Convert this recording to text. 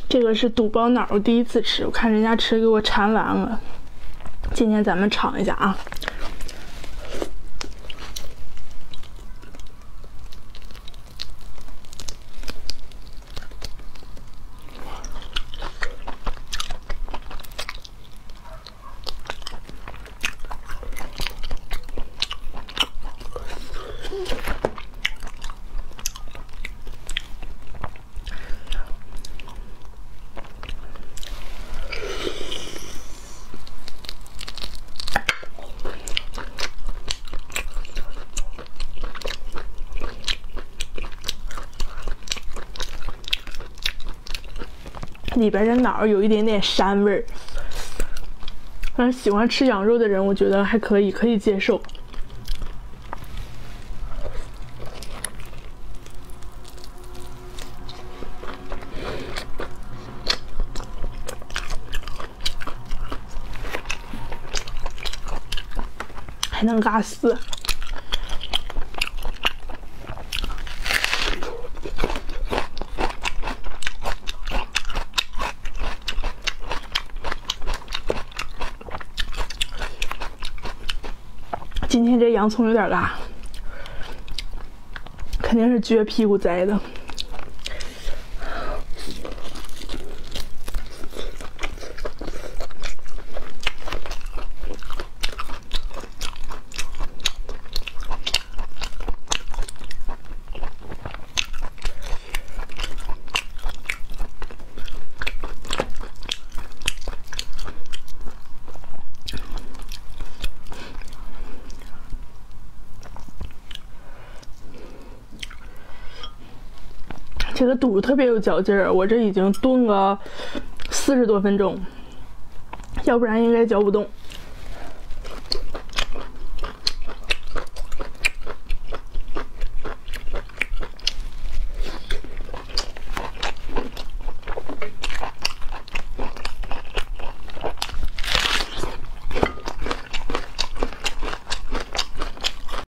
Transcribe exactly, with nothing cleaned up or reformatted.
这个是肚包脑，我第一次吃，我看人家吃给我馋完了。今天咱们尝一下啊。里边的脑有一点点膻味儿，但是喜欢吃羊肉的人，我觉得还可以，可以接受。还能嘎丝。今天这洋葱有点辣，肯定是撅屁股摘的。这个肚特别有嚼劲儿，我这已经炖个四十多分钟，要不然应该嚼不动。